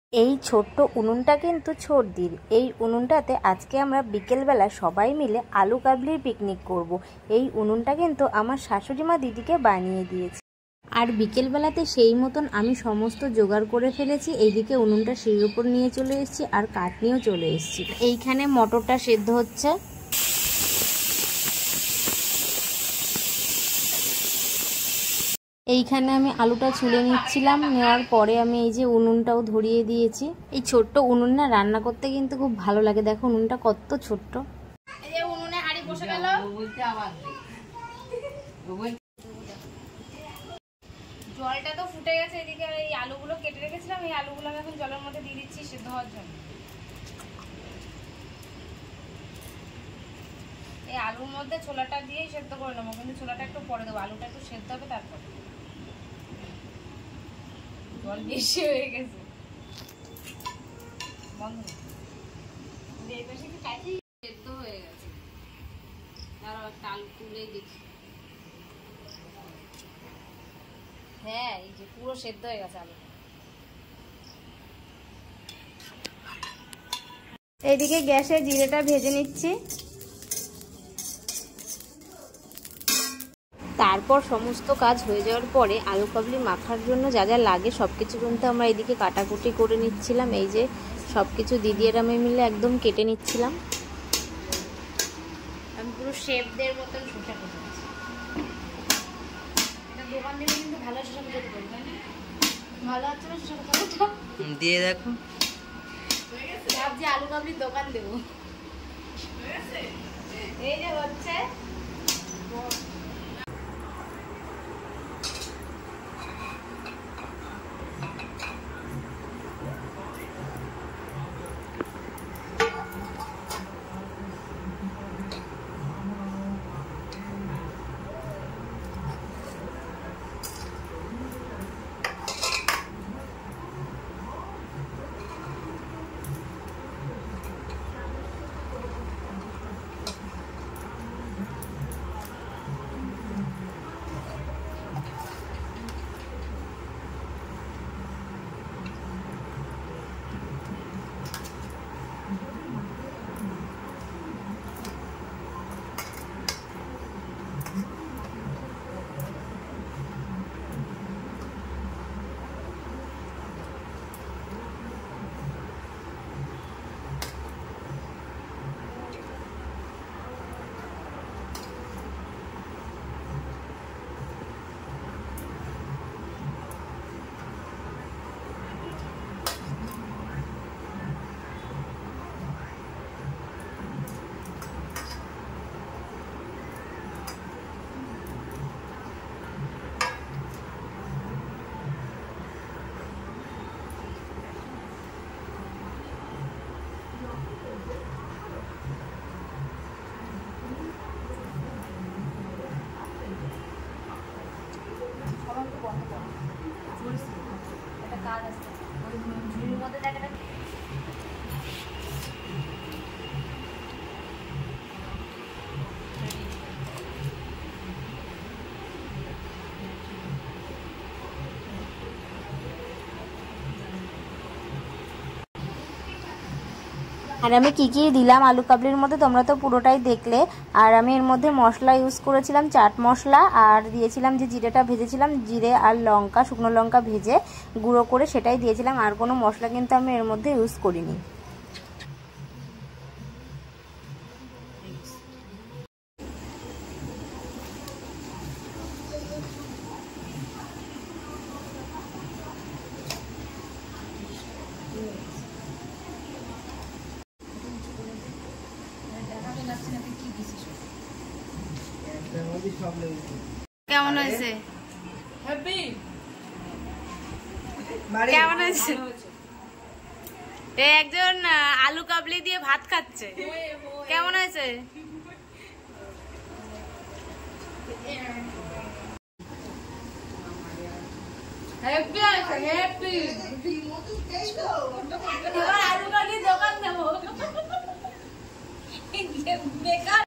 এই ছোট্ট উনুনটা কিন্তু ছোটদির। এই উনুনটাতে আজকে আমরা বিকেলবেলা সবাই মিলে আলু কাবলির পিকনিক করব। এই উনুনটা কিন্তু আমার শাশুড়ি মা দিদিকে বানিয়ে দিয়েছে। আর বিকেলবেলাতে সেই মতন আমি সমস্ত জোগাড় করে ফেলেছি। এইদিকে উনুনটা সিঁড়ির উপর নিয়ে চলে এসেছি আর কাঠ নিয়েও চলে এসেছি। এইখানে মটরটা সেদ্ধ হচ্ছে। এইখানে আমি আলুটা ছুলে নিচ্ছিলাম, নেওয়ার পরে আমি এই যে উনুনটাও ধরিয়ে দিয়েছি। এই ছোট্ট উনুন না রান্না করতে কিন্তু খুব ভালো লাগে। দেখো উনুনটা কত ছোট্ট। এই যে উনুনে হাঁড়ি বসে গেল। জলটা তো ফুটে গেছে। এদিকে এই আলুগুলো কেটে রেখেছিলাম, এই আলুগুলো আমি এখন জলের মধ্যে দিয়ে দিচ্ছি সেদ্ধ হওয়ার জন্য। এই আলুর মধ্যে ছোলাটা দিয়েই সেদ্ধ করে নেবো, কিন্তু ছোলাটা একটু পরে দেবো, আলুটা একটু সেদ্ধ হবে তারপর। জল বেশি হয়ে গেছে, বন্ধ সেদ্ধ হয়ে গেছে। তারও একটা আলু তুলে দেখি। হ্যাঁ, এই যে পুরো সেদ্ধ হয়ে গেছে আলু। এইদিকে গ্যাসে জিরেটা ভেজে নিচ্ছি। তারপর সমস্ত কাজ হয়ে যাওয়ার পরে আলু কাবলি মাখার জন্য যা যা লাগে সব কিছু কিন্তু আমরা এদিকে কাটাকুটি করে নিচ্ছিলাম। এই যে সব কিছু দিদি আর আমি মিলে একদম কেটে নিচ্ছিলাম। আমি পুরো শেফদের মতন শসা কেটে নিচ্ছি। এটা দোকান থেকে কিন্তু ভালো শসা কেটে পারি, তাই না? ভালো হচ্ছে না শসা কাটাটা? দিয়ে দেখো। ভাবছি আলু কাবলির দোকান দেবো। এই যে হচ্ছে একটা কাজ আছে ওই ঝুড়ির মধ্যে দেখে। আর আমি কি কি দিলাম আলু কাবলির মধ্যে তোমরা তো পুরোটাই দেখলে। আর আমি এর মধ্যে মশলা ইউজ করেছিলাম চাট মশলা, আর দিয়েছিলাম যে জিরেটা ভেজেছিলাম, জিরে আর লঙ্কা, শুকনো লঙ্কা ভেজে গুঁড়ো করে সেটাই দিয়েছিলাম। আর কোনো মশলা কিন্তু আমি এর মধ্যে ইউজ করিনি। কেমন হয়েছে? কেমন হয়েছে? একজন আলু কাবলি দিয়ে ভাত খাচ্ছে। কেমন হয়েছে? আলু কাবলির দোকান দেবো।